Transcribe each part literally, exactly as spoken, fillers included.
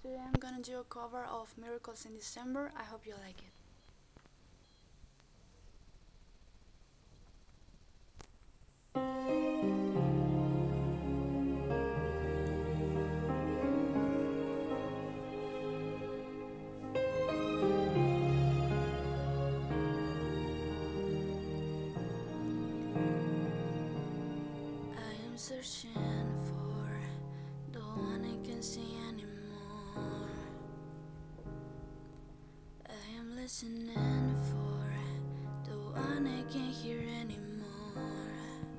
Today I'm gonna do a cover of Miracles in December. I hope you like it. I am searching for the one I can see anymore. I am listening for the one I can't hear anymore.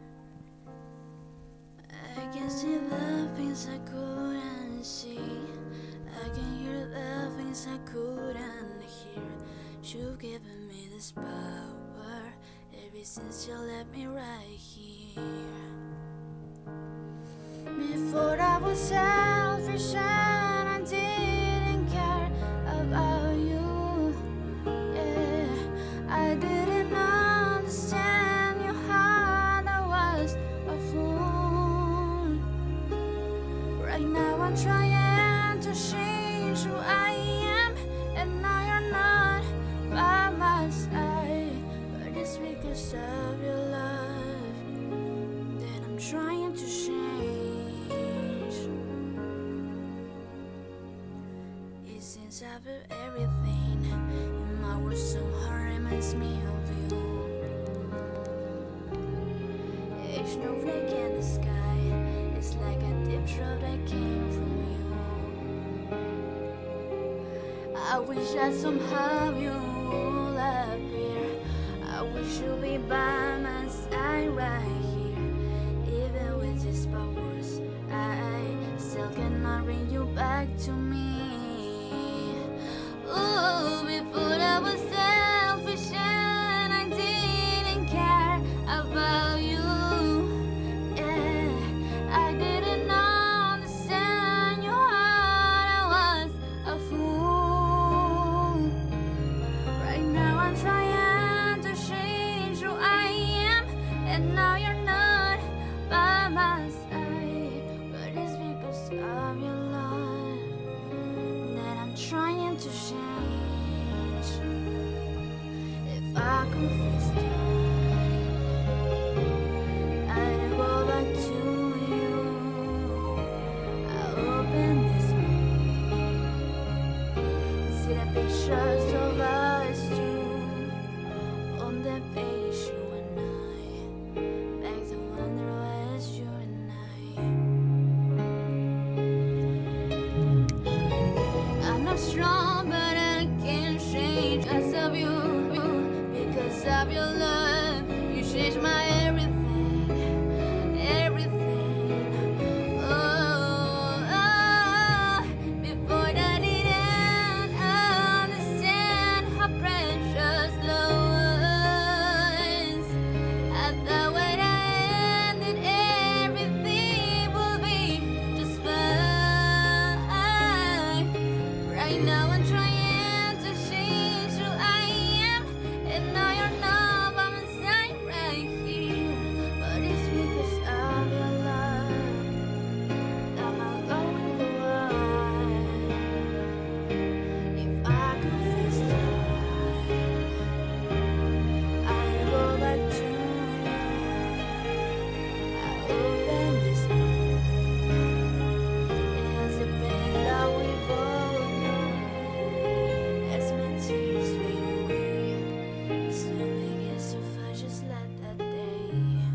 I can see the things I couldn't see. I can hear the things I couldn't hear. You've given me this power ever since you left me right here. Before I was selfish and I didn't care about you. Yeah, I didn't understand your heart. I was a fool. Right now I'm trying to change who I am, and now you're not by my side. But it's because of your love that I'm trying to change. It seems after everything in my words so hard reminds me of you. A snowflake in the sky, it's like a deep throat that came from you. I wish that somehow you will appear. I wish you'd be by my side right here. Even with these powers, I still cannot bring you back to me. Ooh, before I was selfish and I didn't care about you. Yeah, I didn't understand your heart. I was a fool. Right now I'm trying to change who I am, and now you're not by my side. But it's because of your love that I'm trying to change. If I could fix time, I'd go back to you. I'll open this book and see the pictures of us two. On the page, you and I, back to when there was you and I. I'm not strong, but I can't change because of you. Because of your love, you changed my everything, everything. Oh, oh, before I didn't understand how precious love was. I thought when I ended, everything would be just fine. Right now I'm trying to change who I am, and now you're not by my side right here. But it's because of your love that I'm going through. If I could fix time, I'd go back to you. I open this book. It has a pain that we both know. As my tears fade away, it's no big guess if I just let that day.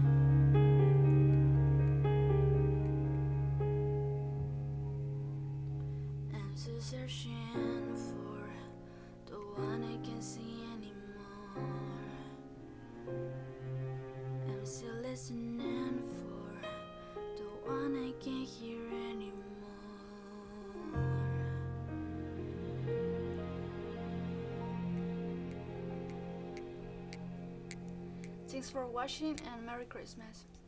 I'm still searching for the one I can't see anymore. I'm still listening for the one I can't hear anymore. Thanks for watching and Merry Christmas.